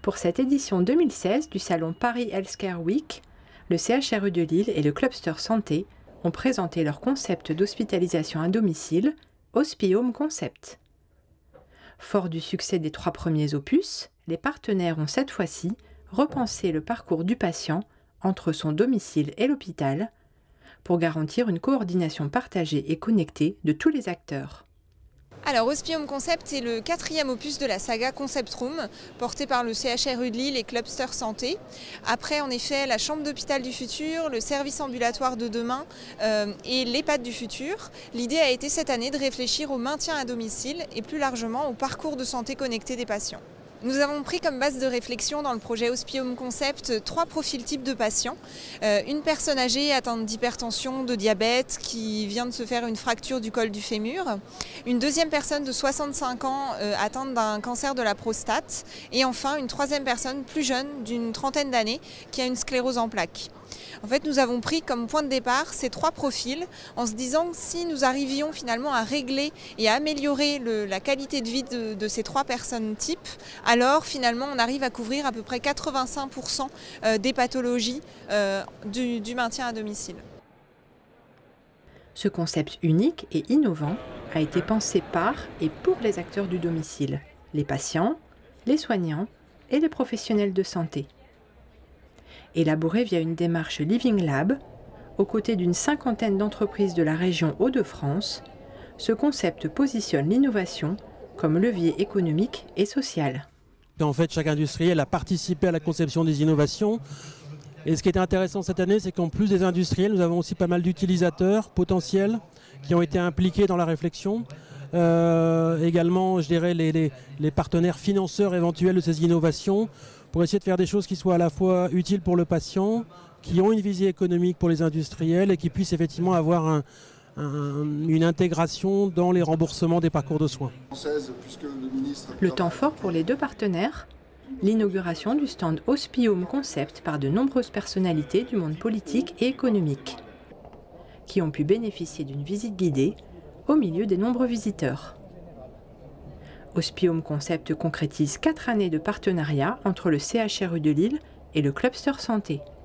Pour cette édition 2016 du salon Paris Healthcare Week, le CHRU de Lille et le Cluster Santé ont présenté leur concept d'hospitalisation à domicile, Hospihome Concept. Fort du succès des 3 premiers opus, les partenaires ont cette fois-ci repensé le parcours du patient entre son domicile et l'hôpital pour garantir une coordination partagée et connectée de tous les acteurs. Alors Hospihome Concept est le 4e opus de la saga Concept Room, porté par le CHRU de Lille et Cluster Santé. Après en effet la chambre d'hôpital du futur, le service ambulatoire de demain et l'EHPAD du futur, l'idée a été cette année de réfléchir au maintien à domicile et plus largement au parcours de santé connecté des patients. Nous avons pris comme base de réflexion dans le projet Hospihome Concept 3 profils types de patients. Une personne âgée atteinte d'hypertension, de diabète, qui vient de se faire une fracture du col du fémur. Une deuxième personne de 65 ans atteinte d'un cancer de la prostate. Et enfin une troisième personne plus jeune, d'une trentaine d'années, qui a une sclérose en plaques. En fait, nous avons pris comme point de départ ces 3 profils en se disant que si nous arrivions finalement à régler et à améliorer la qualité de vie de ces 3 personnes types, alors finalement on arrive à couvrir à peu près 85% des pathologies du maintien à domicile. Ce concept unique et innovant a été pensé par et pour les acteurs du domicile, les patients, les soignants et les professionnels de santé. Élaboré via une démarche Living Lab, aux côtés d'une 50aine d'entreprises de la région Hauts-de-France, ce concept positionne l'innovation comme levier économique et social. En fait, chaque industriel a participé à la conception des innovations. Et ce qui était intéressant cette année, c'est qu'en plus des industriels, nous avons aussi pas mal d'utilisateurs potentiels qui ont été impliqués dans la réflexion. Également, je dirais, les partenaires financeurs éventuels de ces innovations, pour essayer de faire des choses qui soient à la fois utiles pour le patient, qui ont une visée économique pour les industriels et qui puissent effectivement avoir une intégration dans les remboursements des parcours de soins. Le temps fort pour les 2 partenaires, l'inauguration du stand Hospihome Concept par de nombreuses personnalités du monde politique et économique, qui ont pu bénéficier d'une visite guidée au milieu des nombreux visiteurs. Hospihome Concept concrétise 4 années de partenariat entre le CHRU de Lille et le Cluster Santé.